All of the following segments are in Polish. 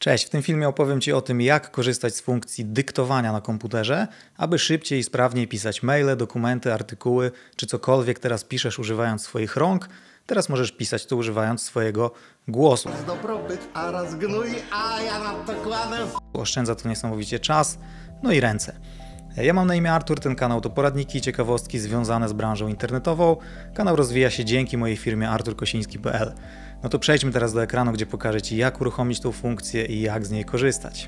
Cześć, w tym filmie opowiem Ci o tym, jak korzystać z funkcji dyktowania na komputerze, aby szybciej i sprawniej pisać maile, dokumenty, artykuły, czy cokolwiek teraz piszesz używając swoich rąk. Teraz możesz pisać to używając swojego głosu. Dobrobyt, a raz gnój, a ja na to kładę. Oszczędza to niesamowicie czas, no i ręce. Ja mam na imię Artur, ten kanał to poradniki i ciekawostki związane z branżą internetową. Kanał rozwija się dzięki mojej firmie arturkosiński.pl. No to przejdźmy teraz do ekranu, gdzie pokażę Ci, jak uruchomić tą funkcję i jak z niej korzystać.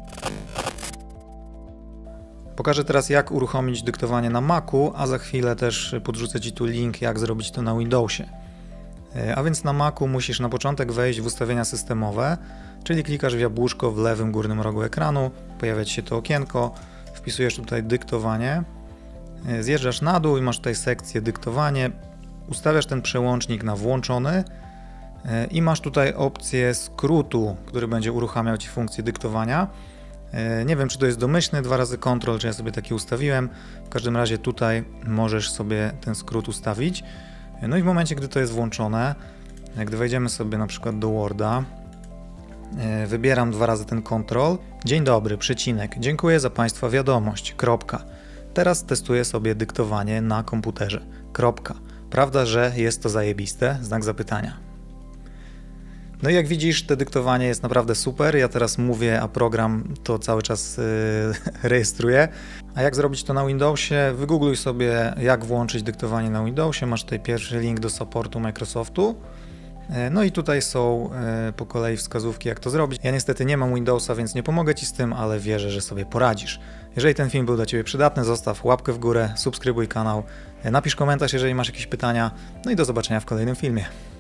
Pokażę teraz, jak uruchomić dyktowanie na Macu, a za chwilę też podrzucę Ci tu link, jak zrobić to na Windowsie. A więc na Macu musisz na początek wejść w ustawienia systemowe, czyli klikasz w jabłuszko w lewym górnym rogu ekranu, pojawia Ci się to okienko, wpisujesz tutaj dyktowanie, zjeżdżasz na dół i masz tutaj sekcję dyktowanie, ustawiasz ten przełącznik na włączony i masz tutaj opcję skrótu, który będzie uruchamiał Ci funkcję dyktowania. Nie wiem, czy to jest domyślny, 2 razy Ctrl, czy ja sobie taki ustawiłem. W każdym razie tutaj możesz sobie ten skrót ustawić. No i w momencie, gdy to jest włączone, gdy wejdziemy sobie na przykład do Worda, wybieram 2 razy ten Ctrl. Dzień dobry, przecinek. Dziękuję za Państwa wiadomość. Kropka. Teraz testuję sobie dyktowanie na komputerze. Kropka. Prawda, że jest to zajebiste? Znak zapytania. No i jak widzisz, to dyktowanie jest naprawdę super. Ja teraz mówię, a program to cały czas rejestruje. A jak zrobić to na Windowsie? Wygoogluj sobie, jak włączyć dyktowanie na Windowsie. Masz tutaj pierwszy link do supportu Microsoftu. No i tutaj są po kolei wskazówki, jak to zrobić. Ja niestety nie mam Windowsa, więc nie pomogę Ci z tym, ale wierzę, że sobie poradzisz. Jeżeli ten film był dla Ciebie przydatny, zostaw łapkę w górę, subskrybuj kanał, napisz komentarz, jeżeli masz jakieś pytania. No i do zobaczenia w kolejnym filmie.